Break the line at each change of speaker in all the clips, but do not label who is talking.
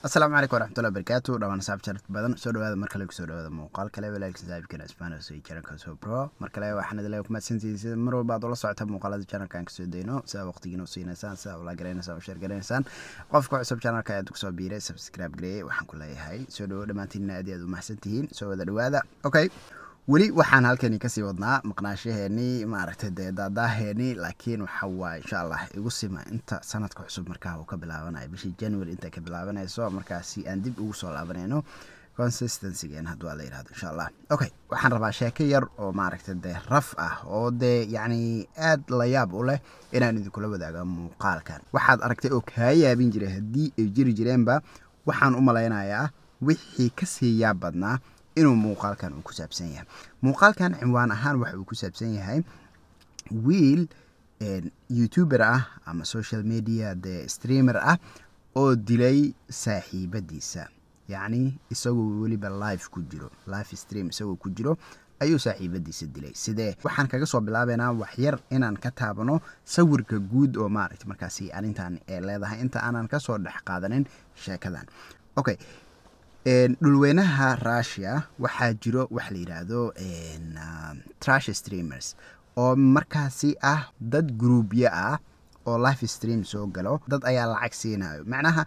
السلام عليكم ورحمة الله وبركاته. دعوانا صاحب شرط بدن سو dhawaada mar kale ku soo dhawaada muuqaal kale walaalka saaxiibkana Spanish iyo channelka soo pro mar kale waxaan idin leeyahay kuma santiisa mar walba aad la socotaa muuqaalada channelka aan ka soo deyno sida waqtigiina u siinaysan sida wala garanaysan oo share garanaysan qofka cusub channelka aad ku soo biiray subscribe gareey waxaan ku leeyahay soo dhawaada dhamaantiin aad iyo aad u mahadsantihiin soo wada dhawaada okay weli waxaan halkani ka sii wadnaa maqnaashaheeni maaragtay daadaheeni laakiin waxa waa insha Allah igu sima inta sanadka cusub markaa uu ka bilaabanayo bishii January inta ka bilaabanayso markaasi aan dib ugu soo laabanayno consistency gaan hadda la yiraahdo insha Allah okay waxaan rabaa sheeko yar oo maaragtay raf ah oo yani aad la yaab u leh inaan idin kula wadaago muuqaalkan waxaad aragtay oo ka yaabin jiray hadii ay jiri jireenba waxaan u maleynayaa wixii ka sii yaab badnaa inuu muuqaalkan uu ku saabsan yahay muuqaalkan cinwaan ahaan waxa uu ku saabsan yahay wiil youtuber ah ama social media streamer ah oo dilay saaxiibadiisa yani isagoo waliba live ku jiro live stream isagoo ku jiro ayuu saaxiibadiisa dilay sidee waxaan kaga soo bilaabeynaa wax yar inaan ka taabano sawirka guud oo maaragtay markaasi arintan ee leedahay inta aanan ka soo dhex qaadanin sheekadan okay dhulweynaha Russia waxaa jiro wax la yiraahdo trash streamers oo markaasi ah dad groupya ah oo live stream soo galo dad ayaa lacag siinayo macnaha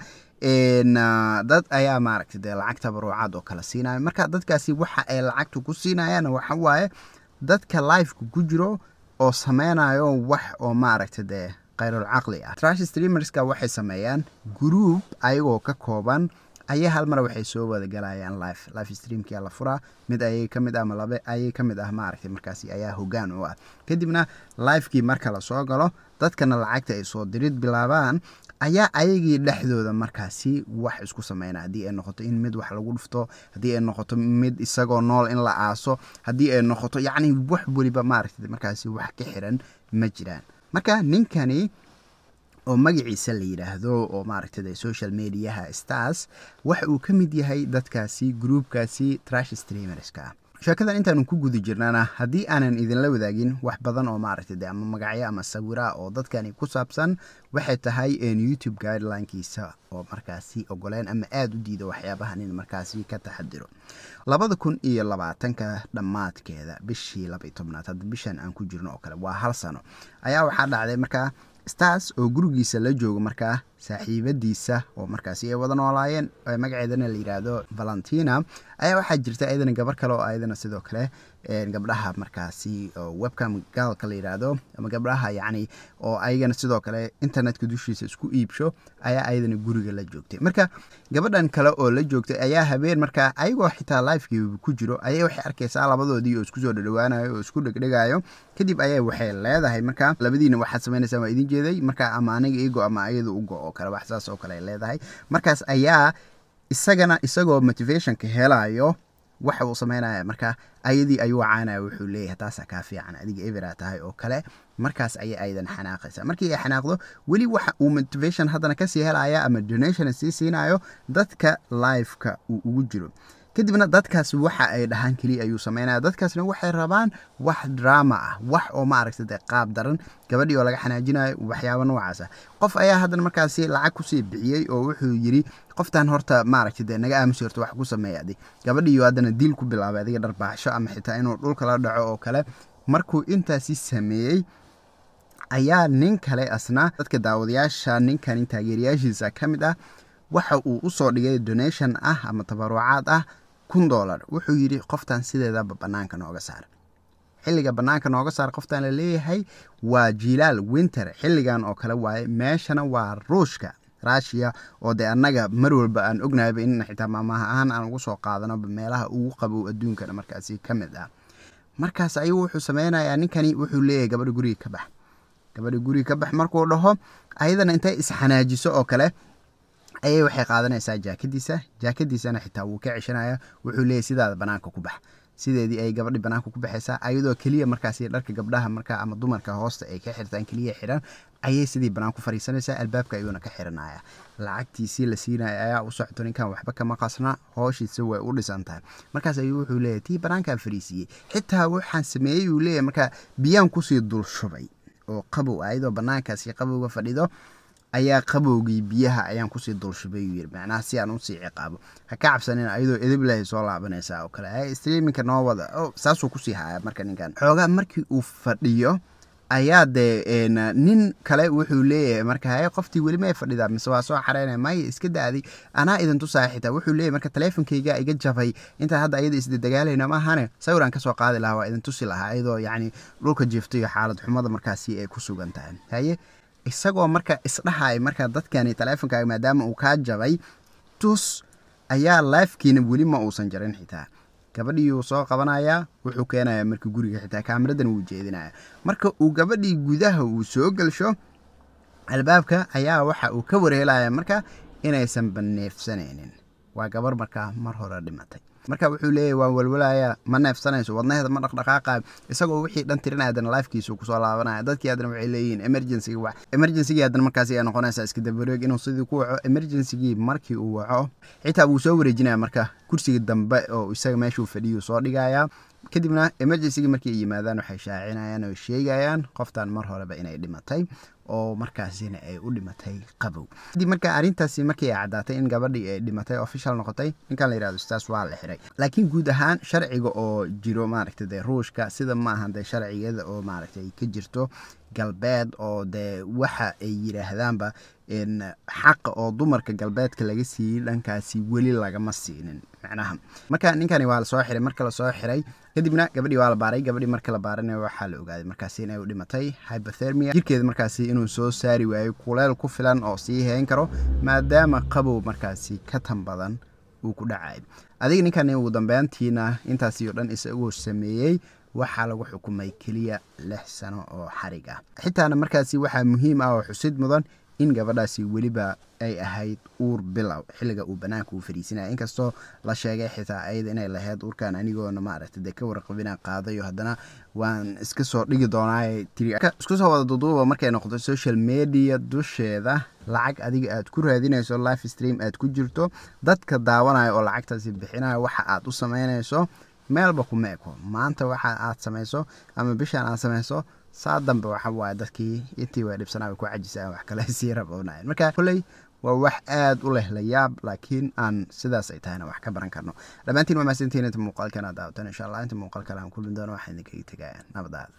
dad ayaa maaragtay lacag tabarucaad oo kala siinayo marka dadkaasi waxa ay lacagtu ku siinayaan waxa waaye dadka live ku jiro oo sameynayo wax oo maaragtay qayrul aqli ah trash streamers ka waxay sameeyaan group ayagoo ka kooban ayaa hal mar waxay soo wada galayaan live streamkii la furaa mid ayay kamid ah malabe ayay kamid ah maaragtay markaasi ayaa hoggaan u ah kadibna livekii marka la soo galo dadkana lacagta ay soo dirid bilaabaan ayaa ayagii dhexdooda markaasi wax isku sameeyna hadii ay noqoto in mid wax lagu dhufto hadii ay noqoto mid isagoo nool in la aaso hadii ay noqoto yacni wax waliba maaragtay markaasi wax ka xiran ma jiraan marka ninkani oo magaciisa la yiraahdo oo maaragtay social media stars waxa uu ka mid yahay dadkaasi groupkaasi trash streamers ka sheekadan intaan ku guda jirnana hadii aanan idin la wadaagin wax badan oo maaragtay ama magacyo ama sawira oo dadkani ku saabsan waxay tahay YouTube guideline-kiisa oo markaasi ogoleen ama aad u diido waxyaabahan in markaasi ka taxadiro 2020ka dhamaadkeeda bishii 12aad hadda bishan aan ku jirno oo kale waa hal sano ayaa waxa dhacday markaa stars oo gurigiisa la joogo markaa saaxiibadiisa oo markaasi ay wada noolaayeen magaceedana la yiraahdo Valentina ayaa waxa jirta ayadana gabar kale oo ayadana sidoo kale gabdhaha markaasi webcam girl kale yiraahdo ama gabdhaha yani oo ayagana sidoo kale internetka dushiisa isku iibsho ayaa ayadana guriga la joogtay marka gabadhan kale oo la joogtay ayaa habeen markaa ayagoo xitaa live-kii ku jiro ayay waxay arkaysaa labadoodii oo isku soo dhawaanayo oo isku dhagdhagayo kadib ayay waxay leedahay markaa labadiina waxa sameynaysaa waa idin jeeday marka ama aniga igo ama ayadu u go kale wax saas oo kale leedahay markaas ayaa isagoo motivation ka helayo waxa uu sameynaya marka ayadii ayuu caanaya wuxuu leeyahay taas ka fiican adiga evera tahay oo kale markaas aydan xanaaqaysa markii ay xanaaqdo wali waxa uu motivation hadana ka sii helaya ama donation si siinayo dadka live-ka uu ugu jiro kadibna dadkaas waxa ay dhahan kaliya ayuu sameynaya dadkaasna waxay rabaan wax drama ah wax oo maaragtay qaab daran gabadhii oo laga xanaajinayo waxyaabo noocaas ah qof ayaa hadana markaasi lacag ku sii bixiyay oo wuxuu yiri qoftan horta maaragtay naga aamusi horta wax ku sameeyay gabadhii oo hadana dil ku bilaabay adiga dharbaaxsho ama xitaa inuu dhulka la dhaco oo kale markuu intaasi sameeyay ayaa nin kale asna dadka daawadayaasha ninkan taageerayaashiisa kamid ah waxa uu u soo dhigay donation ah ama tabarucaad ah $1 wuxuu yiri qoftan sideeda banaanka nooga saar xilliga banaanka nooga saar qoftan la leeyahay waa jilaal winter xilligan oo kale waaye meeshana waa Ruushka Russia oo anaga mar walba aan ognahay in xitaa maamaha aan ugu soo qaadano meelaha ugu qabow adduunka markaasi kamid ah markaas ayuu wuxuu sameynayaa ninkani wuxuu leeyahay gabadha guriga ka bax markuu dhaho ayadana intay isxanaajiso oo kale ayay waxay qaadanaysaa jaakadiisana xitaa wuu ka cishanaya wuxuu leeyahay sidaada banaanka ku bax sideedii ay gabadhi banaanka ku baxaysaa ayadoo kaliya markaasi dharka gabdhaha marka ama dumarka hoosta ay ka xirtaan kaliya xiran ayay sidii banaan ku fariisanaysaa albaabka ayuuna ka xiranaya lacagtiisii la siinaya ayaa u socdo ninkan waxba kama qasna hooshiisa way u dhisan tahay markaas ayuu wuxuu leeyahay tii banaanka fariisiyay xitaa waxaan sameeyay uu leeyahay marka biyaan ku sii dul shubay oo qabow ayadoo banaankaasi qabowga fadhido ayaa qabowgii biyaha ayaan kusii dulshubay yiri macnaha si aan u sii ciqaabo ha ka cabsanin ayadoo edib leh soo laabanaysa oo kale ay streamingka noo wada saasuu kusii haya marka ninkan xoogaa markii uu fadhiyo ayaa dee nin kale wuxuu leeyahay marka hay qoftii weli ma fadhidaa mise waa soo xareynay may iska daadi anaa idin tusaa xitaa wuxuu leeyahay marka taleefankayga iga jabay inta hadda ayada isdagaalayna ma ahane sawiraan kasoo qaadi lahaa waa idin tusi lahaa iyadoo yacni dhulka jiifto iyo xaalad xumada markaasi ay ku sugan tahay haye isagoo marka isdhahay marka dadkani taleefankaaga maadaama uu kaa jabay tus ayaa lifekiina weli ma uusan jarin xitaa gabadhii uu soo qabanayaa wuxuu keenayaa marka guriga xitaa kaamiradan uu jeedinaya marka uu gabadhii gudaha uu soo galsho albaabka ayaa waxa uu ka wareelaya marka inaysan baneefsanaynin waa gabar markaa mar hore dhimatay marka wuxuu leeyahay waan walwalaya ma neefsanayso wadnaheeda ma dhaqdhaqaaqayo isagoo wixii dhan tirinaya haddana lifekiisu kusoo laabanaya dadkii haddana waxay leeyihiin emergencygii haddana markaasi ay noqonaysaa iska dabareeg inuu sidii ku waco emergencygii markii uu waco xitaa wuu soo wareejinaya marka kursiga dambe oo isaga meeshuu fadhiyuu soo dhigaya kadibna emergencygii markii ay yimaadaan waxay shaacinayaan oo sheegayaan qoftan mar horeba inay dhimatay oo markaasina ay u dhimatay qabow kadib marka arrintaasi markii ay caddaatay in gabadhii ay dhimatay official noqotay ninkan la yidhahdo staas waa la xiray laakiin guud ahaan sharciga oo jiro maaragtay dee ruushka sida ma ahan dee sharciyada oo maaragtay ka jirto galbeed oo dee waxa ay yidhaahdaanba xaqa oo dumarka galbeedka laga siiyey dhankaasi weli lagama siinin macnaha marka ninkani waa lasoo xiray marka lasoo xiray kadibna gabadhii waa la baaray gabadhii marka la baarana waxaa la ogaaday markaasi inay u dhimatay hypothermia jirkeeda markaasi inuu soo saari waayo kuleel ku filan oo sii hayn karo maadaama qabow markaasi ka tan badan uu ku dhacay adiga ninkani ugu dambeyntiina intaasi oo dhan isagoo sameeyey waxaa lagu xukumay keliya 6 sano oo xarig ah xitaana markaasi waxaa muhiim ah oo xusid mudan in gabadhaasi weliba ay ahayd uur bilow xilliga uu banaanka u fariisinaya inkastoo la sheegay xitaa ayada inay lahayd uurkan anigoona maaragtay dee ka warqabina qaadayo haddana waan iska soo dhigi doonaa isku soo wada duduuba markay noqoto social media dusheeda lacag adiga aad ku raadinayso live stream aad ku jirto dadka daawanaya oo lacagtaasi bixinaya waxa aad u samaynayso meelba kuma eko maanta waxa aad samayso ama bishaan aad samayso saa dambe waxa waaye dadkii intii way dhibsanaa ku cajisaan wax kale sii raboonaayeen marka kuley waa wax aad u leh la yaab laakiin aan sidaas ay tahayna wax ka baran karno dhammaantiin waa mahadsantihiin inta muuqaalkan aad daawatan insha allah inta muuqaalkan aan kulmin doono waxaan idinkaga tegayaa nabadaada